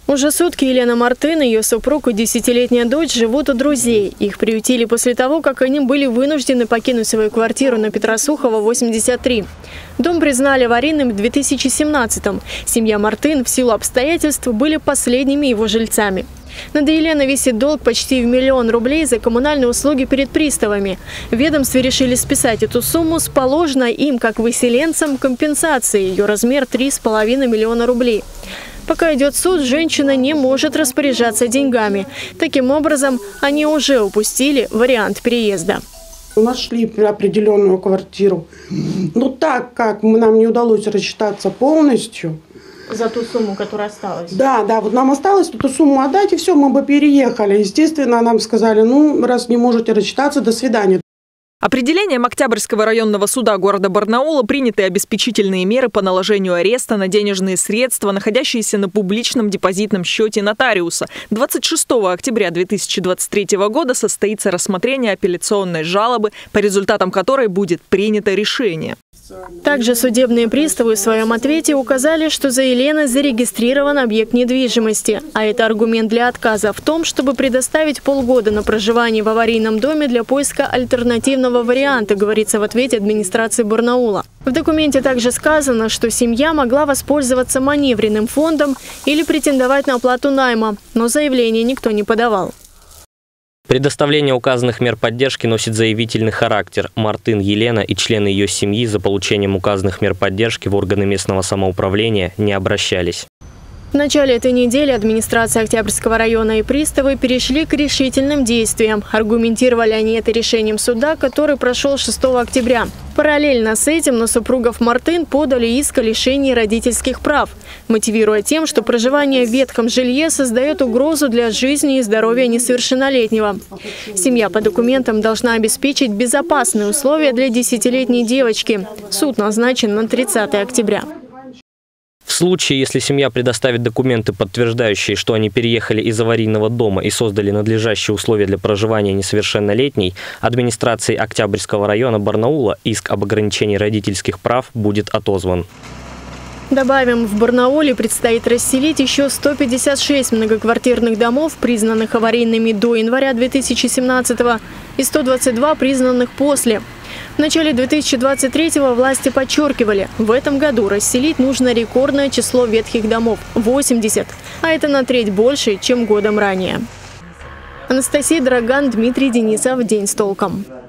Уже сутки Елена Мартын, ее супруг и 10-летняя дочь живут у друзей. Их приютили после того, как они были вынуждены покинуть свою квартиру на Петросухова, 83. Дом признали аварийным в 2017-м. Семья Мартын в силу обстоятельств были последними его жильцами. Над Еленой висит долг почти в 1 000 000 рублей за коммунальные услуги перед приставами. В ведомстве решили списать эту сумму с положенной им, как выселенцам, компенсации. Ее размер 3,5 миллиона рублей. Пока идет суд, женщина не может распоряжаться деньгами. Таким образом, они уже упустили вариант переезда. Нашли определенную квартиру. Но так как нам не удалось рассчитаться полностью. За ту сумму, которая осталась? Да, вот нам осталось эту сумму отдать, и все, мы бы переехали. Естественно, нам сказали, раз не можете рассчитаться, до свидания. Определением Октябрьского районного суда города Барнаула приняты обеспечительные меры по наложению ареста на денежные средства, находящиеся на публичном депозитном счете нотариуса. 26 октября 2023 года состоится рассмотрение апелляционной жалобы, по результатам которой будет принято решение. Также судебные приставы в своем ответе указали, что за Еленой зарегистрирован объект недвижимости. А это аргумент для отказа в том, чтобы предоставить полгода на проживание в аварийном доме для поиска альтернативного варианта, говорится в ответе администрации Барнаула. В документе также сказано, что семья могла воспользоваться маневренным фондом или претендовать на оплату найма, но заявление никто не подавал. Предоставление указанных мер поддержки носит заявительный характер. Мартын Елена и члены ее семьи за получением указанных мер поддержки в органы местного самоуправления не обращались. В начале этой недели администрация Октябрьского района и приставы перешли к решительным действиям. Аргументировали они это решением суда, который прошел 6 октября. Параллельно с этим на супругов Мартын подали иск о лишении родительских прав, мотивируя тем, что проживание в ветхом жилье создает угрозу для жизни и здоровья несовершеннолетнего. Семья по документам должна обеспечить безопасные условия для 10-летней девочки. Суд назначен на 30 октября. В случае, если семья предоставит документы, подтверждающие, что они переехали из аварийного дома и создали надлежащие условия для проживания несовершеннолетней, администрацией Октябрьского района Барнаула иск об ограничении родительских прав будет отозван. Добавим, в Барнауле предстоит расселить еще 156 многоквартирных домов, признанных аварийными до января 2017-го, и 122 признанных после. В начале 2023-го власти подчеркивали, в этом году расселить нужно рекордное число ветхих домов – 80, а это на треть больше, чем годом ранее. Анастасия Драган, Дмитрий Денисов. День с толком.